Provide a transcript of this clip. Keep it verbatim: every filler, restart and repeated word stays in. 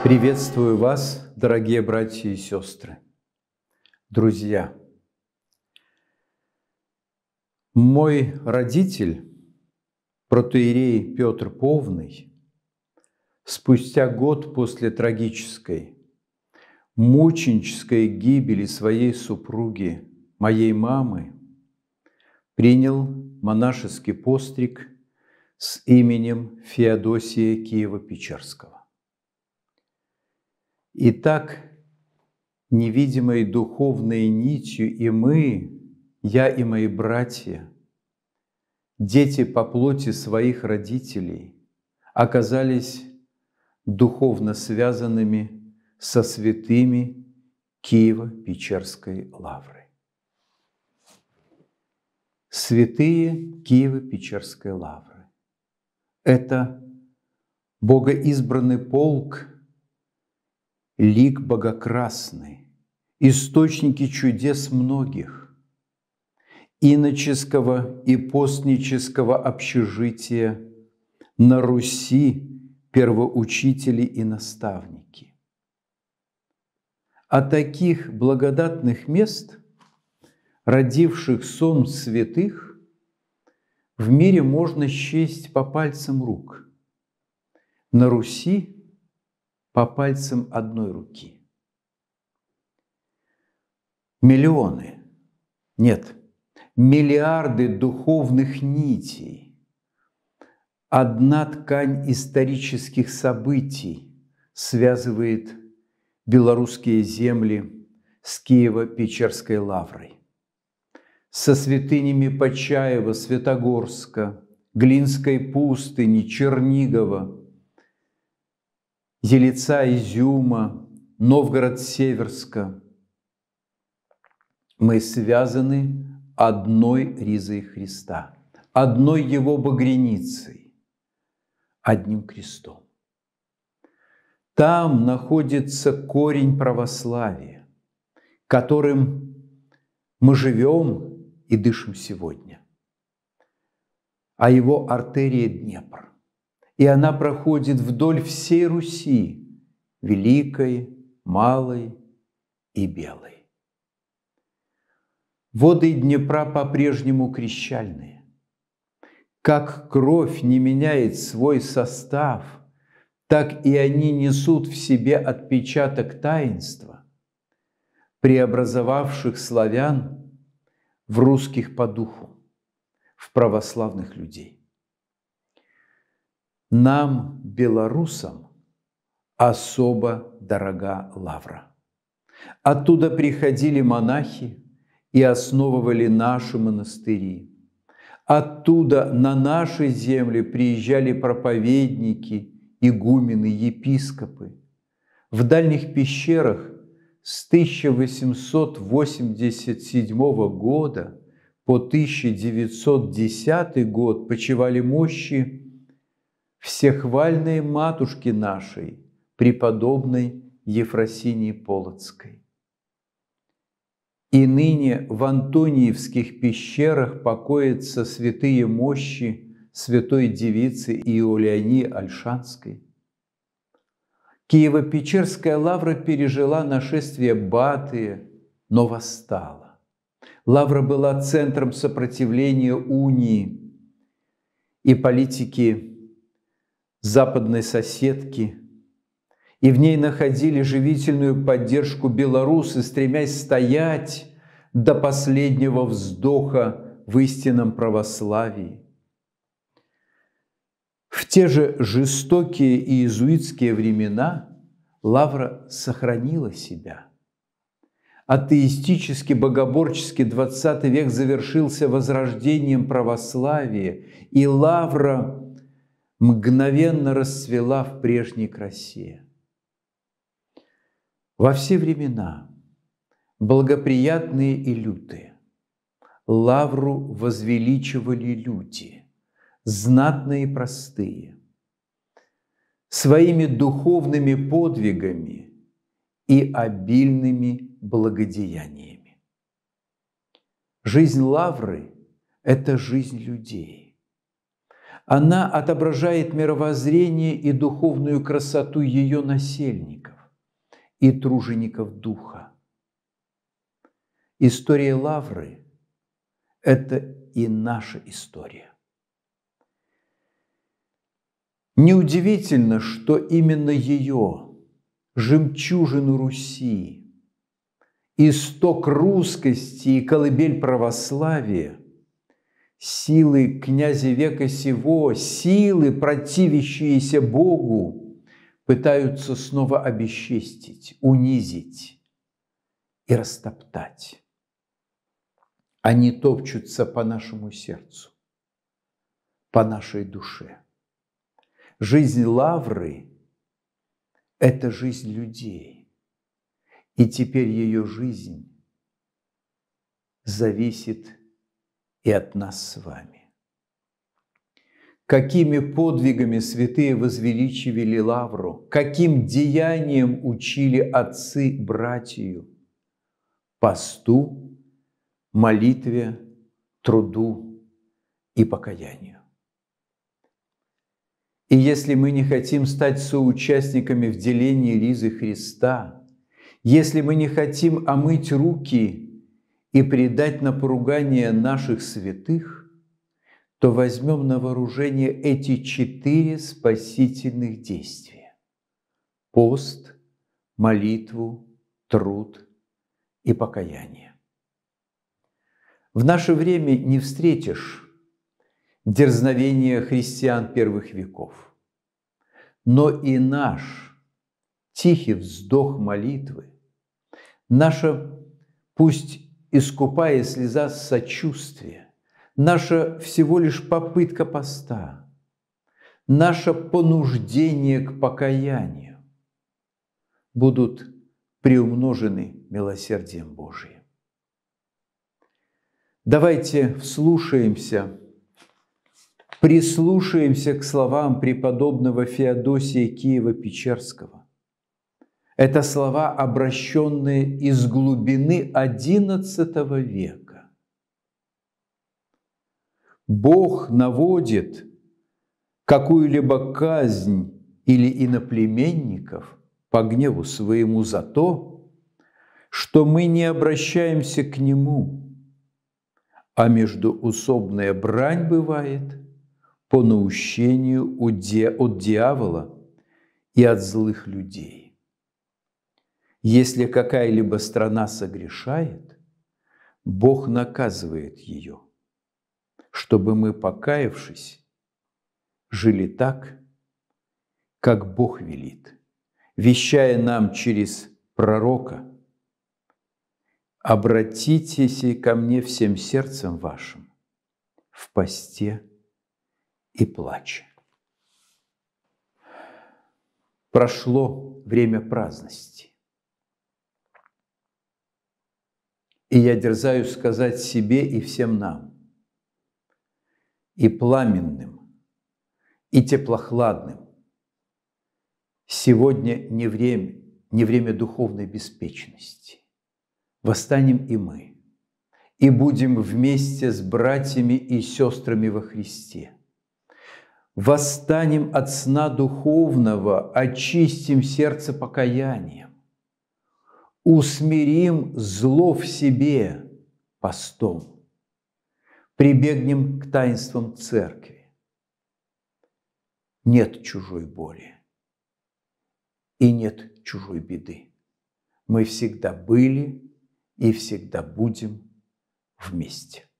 Приветствую вас, дорогие братья и сестры, друзья. Мой родитель, протоиерей Петр Повный, спустя год после трагической, мученической гибели своей супруги, моей мамы, принял монашеский постриг с именем Феодосия Киево-Печерского. И так, невидимой духовной нитью и мы, я и мои братья, дети по плоти своих родителей, оказались духовно связанными со святыми Киево-Печерской лавры. Святые Киево-Печерской лавры – это богоизбранный полк, лик богокрасный, источники чудес многих, иноческого и постнического общежития на Руси первоучители и наставники. А таких благодатных мест, родивших сон святых, в мире можно счесть по пальцам рук. На Руси по пальцам одной руки. Миллионы, нет, миллиарды духовных нитей, одна ткань исторических событий связывает белорусские земли с Киево-Печерской лаврой, со святынями Почаева, Святогорска, Глинской пустыни, Чернигова, Елица, Изюма, Новгород-Северска. Мы связаны одной ризой Христа, одной Его багряницей, одним крестом. Там находится корень православия, которым мы живем и дышим сегодня, а его артерия Днепр. И она проходит вдоль всей Руси, великой, малой и белой. Воды Днепра по-прежнему крещальные. Как кровь не меняет свой состав, так и они несут в себе отпечаток таинства, преобразовавших славян в русских по духу, в православных людей. Нам, белорусам, особо дорога лавра. Оттуда приходили монахи и основывали наши монастыри. Оттуда на наши земли приезжали проповедники, игумены, епископы. В дальних пещерах с тысяча восемьсот восемьдесят седьмого года по тысяча девятьсот десятый год почивали мощи всехвальной матушки нашей, преподобной Ефросинии Полоцкой. И ныне в Антониевских пещерах покоятся святые мощи святой девицы Иулиании Ольшанской. Киево-Печерская лавра пережила нашествие Батыя, но восстала. Лавра была центром сопротивления унии и политики западной соседки, и в ней находили живительную поддержку белорусы, стремясь стоять до последнего вздоха в истинном православии. В те же жестокие и иезуитские времена лавра сохранила себя. Атеистически, богоборчески двадцатый век завершился возрождением православия, и лавра мгновенно расцвела в прежней красе. Во все времена, благоприятные и лютые, лавру возвеличивали люди, знатные и простые, своими духовными подвигами и обильными благодеяниями. Жизнь лавры – это жизнь людей. Она отображает мировоззрение и духовную красоту ее насельников и тружеников духа. История Лавры – это и наша история. Неудивительно, что именно ее, жемчужину Руси, исток русскости и колыбель православия, силы князя века сего, силы, противящиеся Богу, пытаются снова обесчестить, унизить и растоптать. Они топчутся по нашему сердцу, по нашей душе. Жизнь Лавры – это жизнь людей, и теперь ее жизнь зависит и от нас с вами. Какими подвигами святые возвеличивали Лавру, каким деянием учили отцы братью, посту, молитве, труду и покаянию. И если мы не хотим стать соучастниками в делении ризы Христа, если мы не хотим омыть руки и предать на поругание наших святых, то возьмем на вооружение эти четыре спасительных действия – пост, молитву, труд и покаяние. В наше время не встретишь дерзновения христиан первых веков, но и наш тихий вздох молитвы, наша, пусть и скупая слеза сочувствия, наша всего лишь попытка поста, наше понуждение к покаянию будут приумножены милосердием Божиим. Давайте вслушаемся, прислушаемся к словам преподобного Феодосия Киево-Печерского. Это слова, обращенные из глубины одиннадцатого века. Бог наводит какую-либо казнь или иноплеменников по гневу своему за то, что мы не обращаемся к Нему, а междуусобная брань бывает по наущению от дьявола и от злых людей. Если какая-либо страна согрешает, Бог наказывает ее, чтобы мы, покаявшись, жили так, как Бог велит, вещая нам через пророка: «Обратитесь ко мне всем сердцем вашим в посте и плаче». Прошло время праздности. И я дерзаю сказать себе и всем нам, и пламенным, и теплохладным: сегодня не время, не время духовной беспечности. Восстанем и мы, и будем вместе с братьями и сестрами во Христе. Восстанем от сна духовного, очистим сердце покаянием, усмирим зло в себе постом, прибегнем к таинствам Церкви. Нет чужой боли и нет чужой беды. Мы всегда были и всегда будем вместе.